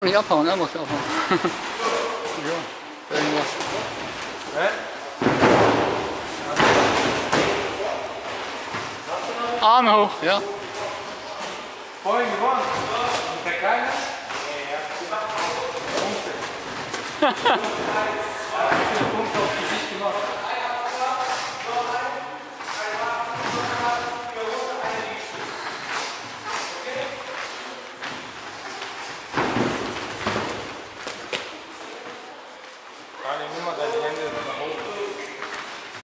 nicht abhauen, er muss abhauen. Ja, irgendwas. Arme hoch, ja. Vorhin gewonnen. Und der Kleine? Ja. Punkte auf Gesicht gemacht.